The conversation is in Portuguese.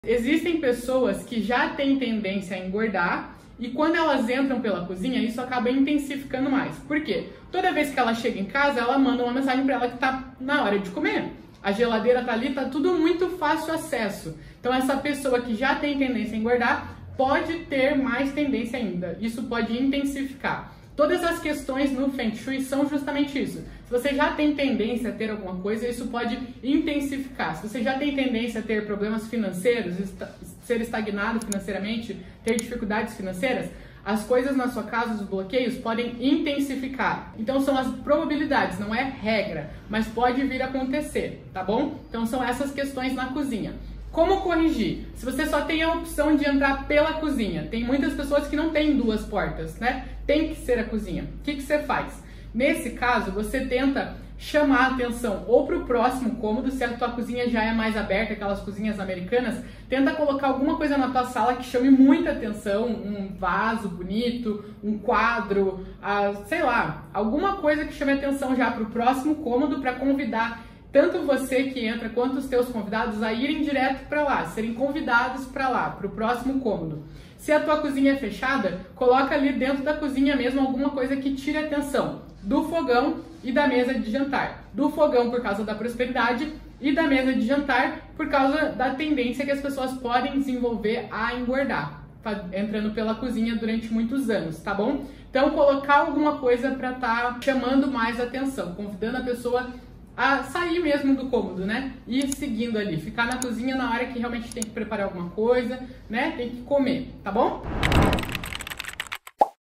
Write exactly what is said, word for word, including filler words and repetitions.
Existem pessoas que já têm tendência a engordar e quando elas entram pela cozinha, isso acaba intensificando mais. Por quê? Toda vez que ela chega em casa, ela manda uma mensagem para ela que tá na hora de comer. A geladeira tá ali, tá tudo muito fácil acesso. Então essa pessoa que já tem tendência a engordar pode ter mais tendência ainda. Isso pode intensificar. Todas as questões no Feng Shui são justamente isso. Se você já tem tendência a ter alguma coisa, isso pode intensificar. Se você já tem tendência a ter problemas financeiros, ser estagnado financeiramente, ter dificuldades financeiras, as coisas na sua casa, os bloqueios, podem intensificar. Então são as probabilidades, não é regra, mas pode vir a acontecer, tá bom? Então são essas questões na cozinha. Como corrigir? Se você só tem a opção de entrar pela cozinha, tem muitas pessoas que não têm duas portas, né? Tem que ser a cozinha. O que que você faz? Nesse caso, você tenta chamar a atenção ou para o próximo cômodo, se a tua cozinha já é mais aberta, aquelas cozinhas americanas, tenta colocar alguma coisa na tua sala que chame muita atenção, um vaso bonito, um quadro, ah, sei lá, alguma coisa que chame atenção já para o próximo cômodo para convidar tanto você que entra quanto os teus convidados a irem direto para lá, serem convidados para lá, para o próximo cômodo. Se a tua cozinha é fechada, coloca ali dentro da cozinha mesmo alguma coisa que tire a atenção do fogão e da mesa de jantar. Do fogão por causa da prosperidade e da mesa de jantar por causa da tendência que as pessoas podem desenvolver a engordar, entrando pela cozinha durante muitos anos, tá bom? Então colocar alguma coisa para estar tá chamando mais atenção, convidando a pessoa a sair mesmo do cômodo, né? E ir seguindo ali, ficar na cozinha na hora que realmente tem que preparar alguma coisa, né? Tem que comer, tá bom?